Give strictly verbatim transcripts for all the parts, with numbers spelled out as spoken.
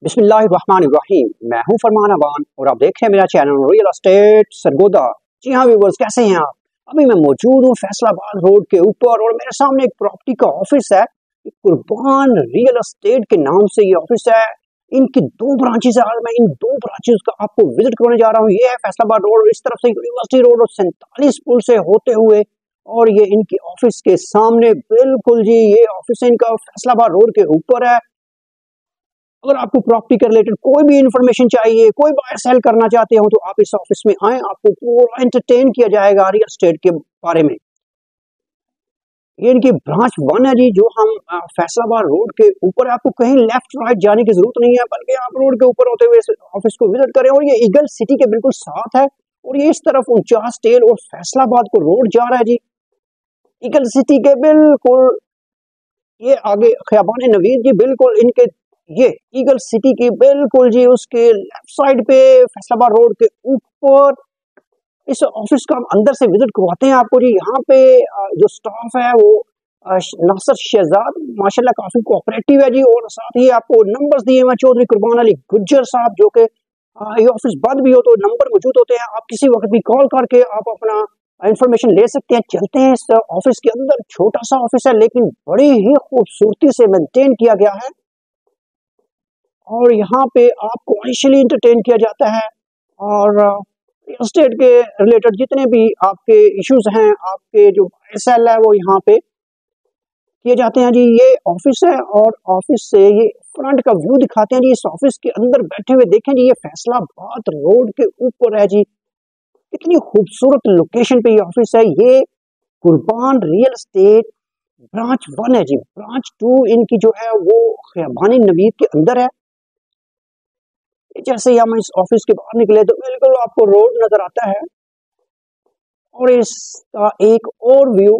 बिस्मिल्लाहिर्रहमानिर्रहीम। मैं हूं फरमान अवान और आप देख रहे हैं मेरा चैनल रियल एस्टेट सरगोदा। जी हाँ व्यूअर्स, कैसे हैं आप? अभी मैं मौजूद हूं फैसलाबाद रोड के ऊपर और मेरे सामने एक प्रॉपर्टी का ऑफिस है। कुर्बान रियल एस्टेट के नाम से ये ऑफिस है। इनकी दो ब्रांचेस है। आज मैं इन दो ब्रांचेस का आपको विजिट करने जा रहा हूँ। ये है फैसलाबाद रोड, इस तरफ से यूनिवर्सिटी रोड और सैंतालीस पुल से होते हुए, और ये इनकी ऑफिस के सामने बिल्कुल जी ये ऑफिस इनका फैसलाबाद रोड के ऊपर है। अगर आपको प्रॉपर्टी के रिलेटेड कोई भी इंफॉर्मेशन चाहिए, कोई बाय सेल करना चाहते हो, तो आप इस ऑफिस में आए, आपको पूरा एंटरटेन किया जाएगा रियल एस्टेट के बारे में। ये इनकी ब्रांच वन है जी, जो हम अ, फैसलाबाद रोड के ऊपर है। आपको कहीं लेफ्ट राइट जाने की जरूरत नहीं है, बल्कि आप रोड के ऊपर होते हुए इस ऑफिस को विजिट करें। और ये ईगल सिटी के बिल्कुल साथ है, और ये इस तरफ उनचास टेल और फैसलाबाद को रोड जा रहा है जी। ईगल सिटी के बिल्कुल ये आगे खयाबान नवीद जी, बिल्कुल इनके ये ईगल सिटी की बिल्कुल जी उसके लेफ्ट साइड पे फैसलाबाद रोड के ऊपर इस ऑफिस का हम अंदर से विजिट करवाते हैं आपको जी। यहाँ पे अ, जो स्टाफ है वो अ, श- नासिर शहजाद माशाल्लाह काफी कोऑपरेटिव है जी। और साथ ही आपको नंबर्स दिए हुए चौधरी कुर्बान अली गुज्जर साहब, जो कि अ, ये ऑफिस बंद भी हो तो नंबर मौजूद होते हैं। आप किसी वक्त भी कॉल करके आप अपना इंफॉर्मेशन ले सकते हैं। चलते हैं इस ऑफिस के अंदर। छोटा सा ऑफिस है, लेकिन बड़ी ही खूबसूरती से मेंटेन किया गया है, और यहाँ पे आपको इनिशियली इंटरटेन किया जाता है। और रियल स्टेट के रिलेटेड जितने भी आपके इश्यूज हैं, आपके जो सेल है, वो यहाँ पे किए जाते हैं जी। ये ऑफिस है, और ऑफिस से ये फ्रंट का व्यू दिखाते हैं जी। इस ऑफिस के अंदर बैठे हुए देखें जी, ये फैसलाबाद रोड के ऊपर है जी। कितनी खूबसूरत लोकेशन पे ये ऑफिस है। ये कुर्बान रियल एस्टेट ब्रांच वन है जी। ब्रांच टू इनकी जो है वो खयाबानी नवीद के अंदर है। जैसे ही हम इस ऑफिस के बाहर निकले तो बिल्कुल आपको रोड नजर आता है, और इसका एक और view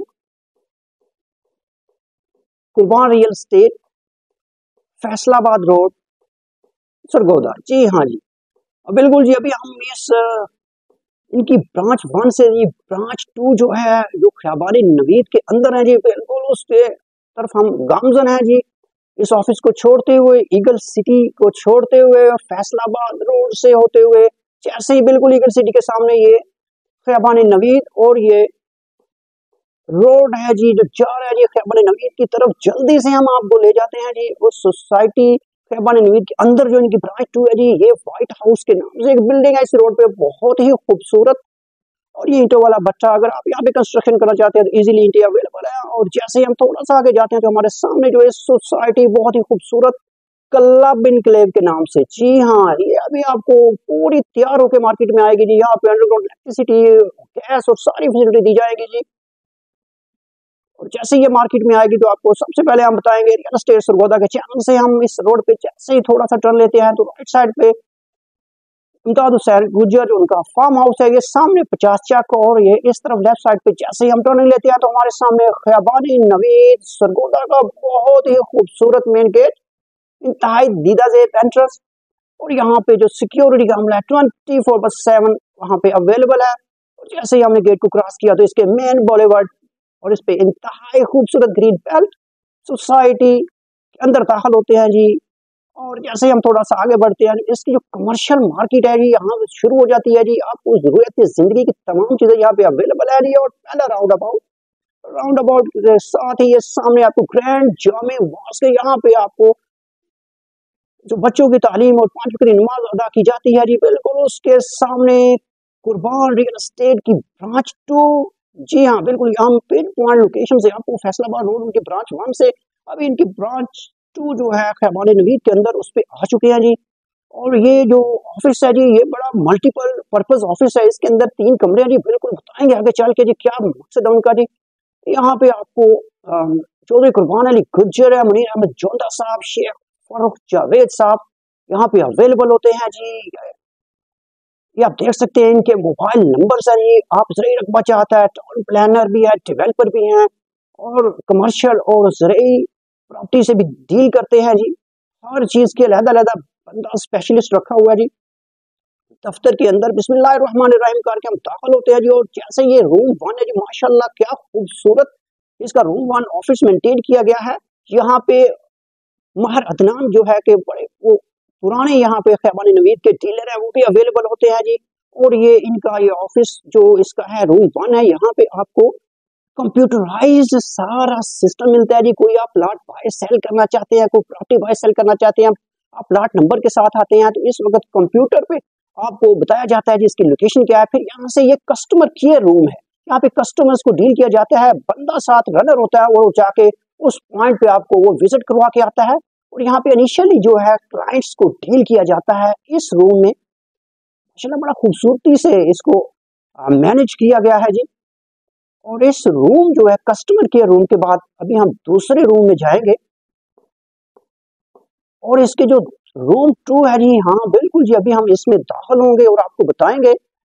Qurban real estate Faisalabad road Sargodha. जी हाँ जी। अब बिल्कुल जी, अभी हम इस अ, इनकी ब्रांच वन से ये ब्रांच टू जो है, जो खयाबानी नवीद के अंदर है जी, बिल्कुल उसके तरफ हम गामजन है जी। इस ऑफिस को छोड़ते हुए, ईगल सिटी को छोड़ते हुए, फैसलाबाद रोड से होते हुए, जैसे ही बिल्कुल ईगल सिटी के सामने ये खयाबानी नवीद और ये रोड है जी, जो जा रहा है जी खैबर नवीद की तरफ। जल्दी से हम आपको ले जाते हैं जी उस सोसाइटी खैबर नवीद के अंदर, जो इनकी ब्रांच टू है जी। ये व्हाइट हाउस के नाम से एक बिल्डिंग है इस रोड पे, बहुत ही खूबसूरत। और ये ईंटों वाला भट्टा, अगर आप यहाँ पे कंस्ट्रक्शन करना चाहते हैं तो इजीली ईंटें अवेलेबल है। और जैसे ही हम थोड़ा सा आगे जाते हैं तो हमारे सामने जो है सोसाइटी बहुत ही खूबसूरत क्लब इनक्लेव के नाम से। जी हाँ, ये अभी आपको पूरी तैयार होकर मार्केट में आएगी जी। यहाँ पे अंडरग्राउंड इलेक्ट्रिसिटी, गैस और सारी फैसिलिटी दी जाएगी जी। और जैसे ही ये मार्केट में आएगी तो आपको सबसे पहले हम बताएंगे रियल एस्टेट सरगोदा के चैनल से। हम इस रोड पे जैसे ही थोड़ा सा टर्न लेते हैं तो राइट साइड पे इमताज हुसैन गुज्जर, जो उनका फार्म हाउस है, ये सामने पचास चक। और ये इस तरफ लेफ्ट साइड पे जैसे ही हम टर्निंग लेते हैं तो हमारे सामने खयाबानी नवीद सरगोदा का बहुत ही खूबसूरत मेन गेट, इंतहाई दीदा जेब एंट्रेंस। और यहाँ पे जो सिक्योरिटी का अमला है ट्वेंटी फोर बाय सेवन वहाँ पे अवेलेबल है। और जैसे ही हमने गेट को क्रॉस किया तो इसके मेन बॉलीवर्ड और इस पे इंतहाई खूबसूरत ग्रीन बेल्ट सोसाइटी के अंदर दाखिल होते हैं जी। और जैसे ही हम थोड़ा सा आगे बढ़ते हैं, इसकी जो कमर्शियल मार्केट है जी, यहाँ से शुरू हो जाती है जी। आपको जरूरत की जिंदगी की तमाम चीजें यहाँ पे अवेलेबल है जी। और पहला राउंड अबाउट राउंड अबाउट के साथ ही ये सामने आपको ग्रैंड जामे मॉस्क है। यहाँ पे आपको जो बच्चों की तालीम और पांच वक्त की नमाज अदा की जाती है जी, बिल्कुल उसके सामने कुर्बान रियल एस्टेट की ब्रांच टू। जी हाँ, बिल्कुल हम पिन पॉइंट लोकेशन से आपको फैसलाबाद रोड उनकी ब्रांच वन से अभी इनकी ब्रांच टू जो है खैबान नवीद के अंदर उस पे आ चुके हैं जी। और ये जो ऑफिस है जी, ये बड़ा मल्टीपल पर्पज ऑफिस है। इसके अंदर तीन कमरे हैं जी। बिल्कुल बताएंगे आगे चल के जी क्या मकसद है उनका जी। यहाँ पे आपको अम, चौधरी कुर्बान अली गुज्जर है, मुनीर अहमद जोंदा साहब, शेख फरुख जावेद साहब यहाँ पे अवेलेबल होते हैं जी। ये आप देख सकते हैं इनके मोबाइल नंबर है जी। आप ज़रूरी रकबा चाहता है, टाउन प्लानर भी है, डेवलपर भी हैं, और कमर्शियल और ज़रूरी प्रॉपर्टी से भी डील करते हैं जी। हर चीज़ के अलग-अलग बंदा स्पेशलिस्ट रखा हुआ है जी। दफ्तर के अंदर बिस्मिल्लाहिर्रहमानिर्रहीम करके हम दाखिल होते हैं जी। और जैसे ये रूम वन है जी, माशाल्लाह क्या खूबसूरत इसका रूम वन ऑफिस मेंटेन किया गया है। यहाँ पे महर अदनान जो है कि बड़े वो पुराने यहाँ पे खैबान नवीद के डीलर है वो भी अवेलेबल होते हैं जी। और ये इनका ये ऑफिस जो इसका है रूम वन है, यहाँ पे आपको कंप्यूटराइज सारा सिस्टम मिलता है जी। कोई आप प्लाट बाय सेल करना चाहते हैं, कोई प्रॉपर्टी बाय सेल करना चाहते हैं, आप प्लाट नंबर के साथ आते हैं तो इस वक्त कंप्यूटर पे आपको बताया जाता है जी इसकी लोकेशन क्या है। फिर यहाँ से ये कस्टमर केयर रूम है, यहाँ पे कस्टमर्स को डील किया जाता है, बंदा साथ रनर होता है और जाके उस पॉइंट पे आपको वो विजिट करवा के आता है। और यहाँ पे इनिशियली जो है क्लाइंट्स को डील किया जाता है इस रूम में। माशाल्लाह बड़ा खूबसूरती से इसको मैनेज किया गया है जी। और इस रूम जो है कस्टमर केयर रूम के बाद अभी हम दूसरे रूम में जाएंगे और इसके जो रूम टू है जी, हाँ बिल्कुल जी, अभी हम इसमें दाखिल होंगे और आपको बताएंगे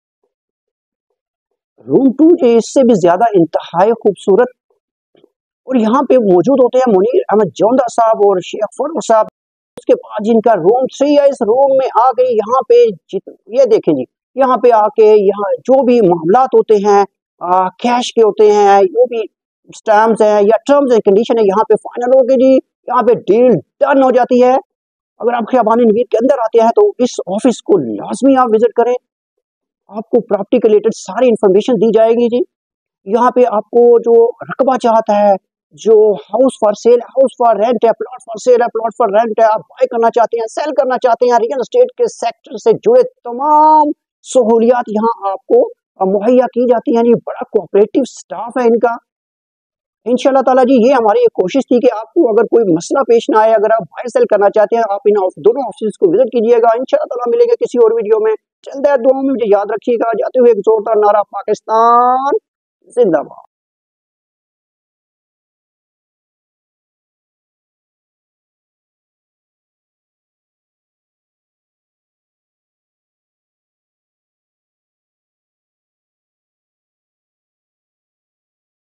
रूम टू जी इससे भी ज्यादा इंतहाई खूबसूरत। और यहाँ पे मौजूद होते हैं मुनीर अहमद जोंदा साहब और शेख फरूख साहब। उसके बाद जिनका रूम थ्री है, इस रूम में आ गए यहाँ पे ये देखें जी, यहाँ पे आके यहाँ जो भी मामलात होते हैं आ, कैश के होते हैं, जो भी स्टैम्प्स हैं या टर्म्स एंड कंडीशन है यहाँ पे फाइनल हो गई जी। यहाँ पे डील डन हो जाती है। अगर आप खियाबान नवीद के अंदर आते हैं तो इस ऑफिस को लाजमी आप विजिट करें, आपको प्रॉपर्टी के रिलेटेड सारी इंफॉर्मेशन दी जाएगी जी। यहाँ पे आपको जो रकबा चाहता है, जो house for sale, house for rent है, प्लॉट फॉर सेल है, प्लॉट फॉर रेंट है, आप बाय करना चाहते हैं, सेल करना चाहते हैं, रियल एस्टेट के सेक्टर से जुड़े तमाम सहूलियात यहाँ आपको मुहैया की जाती हैं जी। बड़ा कोऑपरेटिव स्टाफ है इनका। इंशाल्लाह ताला जी ये हमारी एक कोशिश थी कि आपको अगर कोई मसला पेश ना आए, अगर आप बाय सेल करना चाहते हैं, आप इन दोनों ऑफिस को विजिट कीजिएगा। इंशाल्लाह ताला मिलेंगे किसी और वीडियो में। चलता है दुआ में, मुझे याद रखिएगा। जाते हुए एक जोरदार नारा, पाकिस्तान जिंदाबाद।